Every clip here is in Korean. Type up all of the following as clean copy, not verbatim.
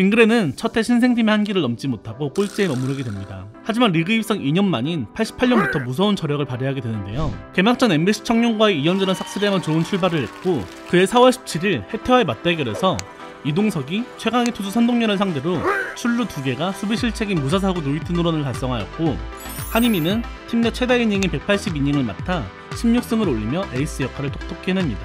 빙그레는 첫해 신생팀의 한기를 넘지 못하고 꼴찌에 머무르게 됩니다. 하지만 리그 입성 2년 만인 88년부터 무서운 저력을 발휘하게 되는데요. 개막전 MBC 청룡과의 2연전을 삭스레하면 좋은 출발을 했고, 그해 4월 17일 해태와의 맞대결에서 이동석이 최강의 투수 선동열을 상대로 출루 2개가 수비 실책인 무사사구 노히트 노런을 달성하였고, 한희민은 팀 내 최다 이닝인 180이닝을 맡아 16승을 올리며 에이스 역할을 톡톡히 해냅니다.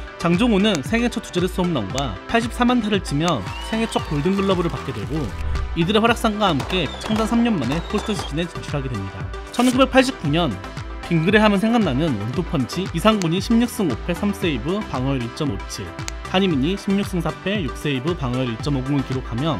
장종호는 생애 첫 두자릿수 홈런과 84만타를 치며 생애 첫 골든글러브를 받게 되고, 이들의 활약상과 함께 창단 3년 만에 포스트 시즌에 진출하게 됩니다. 1989년 빙그레 하면 생각나는 원투펀치 이상군이 16승 5패 3세이브 방어율 2.57, 한희민이 16승 4패 6세이브 방어율 2.50을 기록하며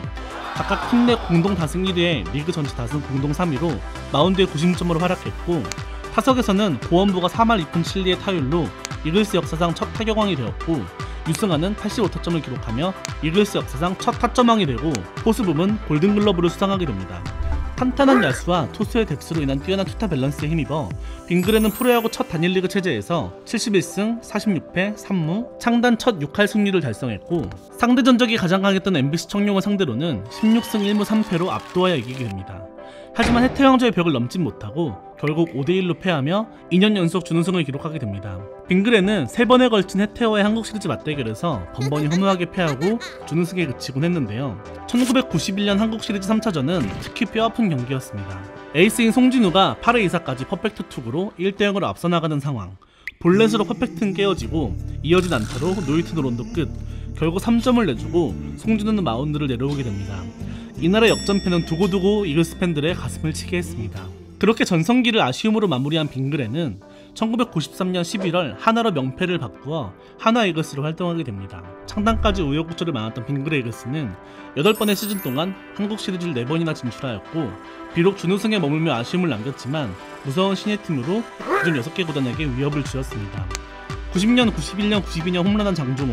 각각 팀 내 공동 다승 1위에 리그 전체 다승 공동 3위로 마운드에 90점으로 활약했고, 타석에서는 고원부가 4말 2푼 7리의 타율로 이글스 역사상 첫 타격왕이 되었고, 유승환은 85타점을 기록하며 이글스 역사상 첫 타점왕이 되고, 포수붐은 골든글러브를 수상하게 됩니다. 탄탄한 야수와 투수의 뎁스로 인한 뛰어난 투타 밸런스에 힘입어 빙그레는 프로야구 첫 단일리그 체제에서 71승 46패 3무 창단 첫 6할 승리를 달성했고, 상대 전적이 가장 강했던 MBC 청룡을 상대로는 16승 1무 3패로 압도하여 이기게 됩니다. 하지만 해태왕조의 벽을 넘진 못하고 결국 5대1로 패하며 2년 연속 준우승을 기록하게 됩니다. 빙그레는 3번에 걸친 해태와의 한국 시리즈 맞대결에서 번번이 허무하게 패하고 준우승에 그치곤 했는데요. 1991년 한국 시리즈 3차전은 특히 뼈아픈 경기였습니다. 에이스인 송진우가 8회 2사까지 퍼펙트 투구로 1대0으로 앞서 나가는 상황, 볼넷으로 퍼펙트는 깨어지고 이어진 안타로 노히트 노런도 끝, 결국 3점을 내주고 송진우는 마운드를 내려오게 됩니다. 이날의 역전패는 두고두고 이글스 팬들의 가슴을 치게 했습니다. 그렇게 전성기를 아쉬움으로 마무리한 빙그레는 1993년 11월 하나로 명패를 바꾸어 한화 이글스로 활동하게 됩니다. 창단까지 우여곡절이 많았던 빙그레 이글스는 8번의 시즌 동안 한국 시리즈를 4번이나 진출하였고, 비록 준우승에 머물며 아쉬움을 남겼지만 무서운 신예 팀으로 기존 6개 구단에게 위협을 주었습니다. 90년, 91년, 92년 홈런한 장종훈,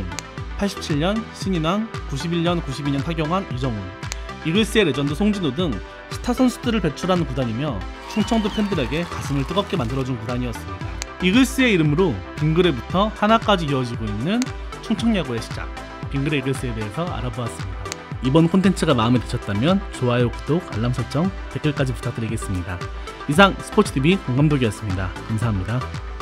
87년 신인왕, 91년, 92년 타경왕 이정훈, 이글스의 레전드 송진우 등 스타 선수들을 배출하는 구단이며 충청도 팬들에게 가슴을 뜨겁게 만들어준 구단이었습니다. 이글스의 이름으로 빙그레부터 하나까지 이어지고 있는 충청야구의 시작, 빙그레 이글스에 대해서 알아보았습니다. 이번 콘텐츠가 마음에 드셨다면 좋아요, 구독, 알람 설정, 댓글까지 부탁드리겠습니다. 이상 스포츠TV 공감독이었습니다. 감사합니다.